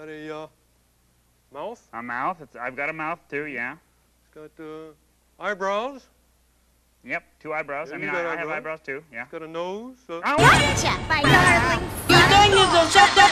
got a mouth. A mouth. I've got a mouth too. Yeah. It's got eyebrows. Yep. 2 eyebrows. Yeah, I mean, you got I have eyebrows. eyebrows too. Yeah. It's got a nose. Gotcha, my darling. You think you can shut that?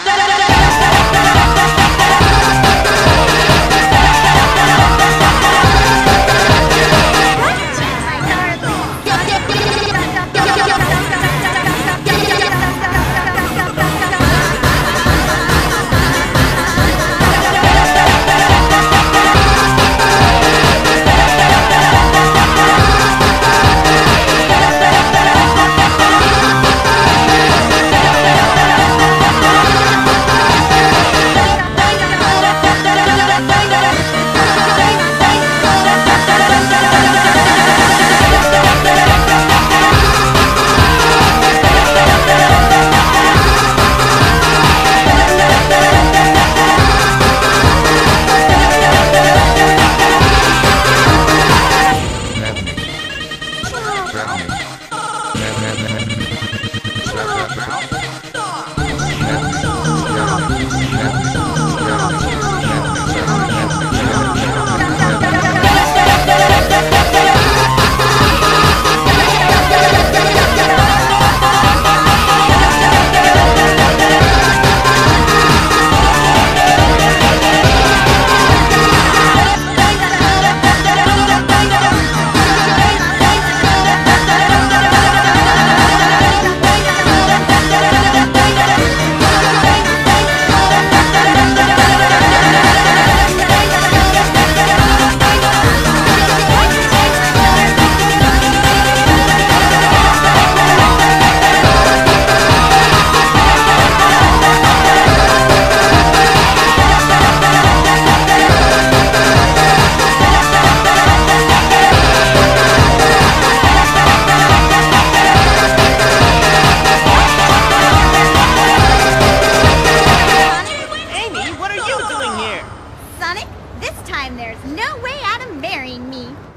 Sonic, this time there's no way out of marrying me.